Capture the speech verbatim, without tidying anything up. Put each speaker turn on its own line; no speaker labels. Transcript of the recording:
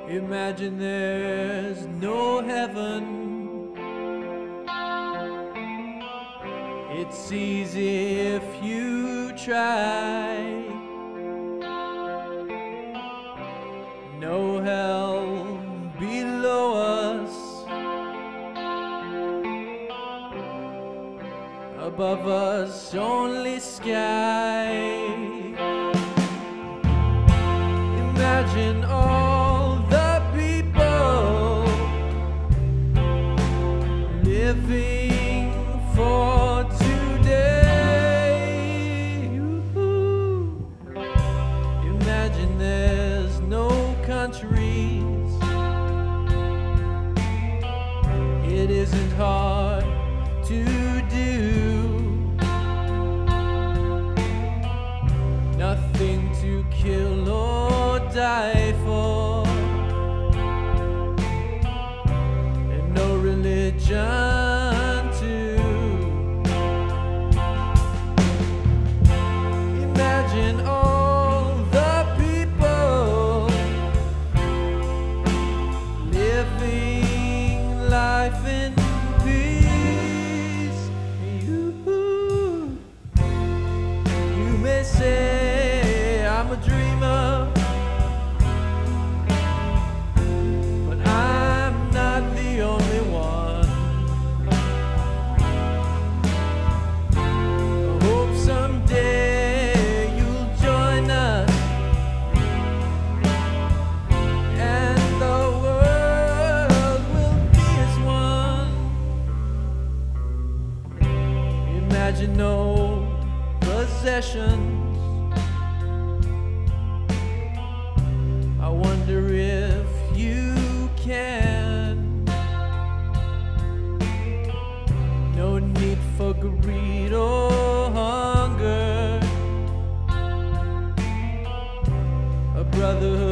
Imagine there's no heaven. It's easy if you try. No hell below us. Above us only sky. Imagine all the people living for today. Ooh. Imagine there's no countries. It isn't hard to do. Nothing to kill or die for, and no religion too. Imagine all the people living life in peace. You, you may say I'm a dreamer, but I'm not the only one. I hope someday you'll join us, and the world will be as one. Imagine no possessions. I wonder if you can. No need for greed or hunger. A brotherhood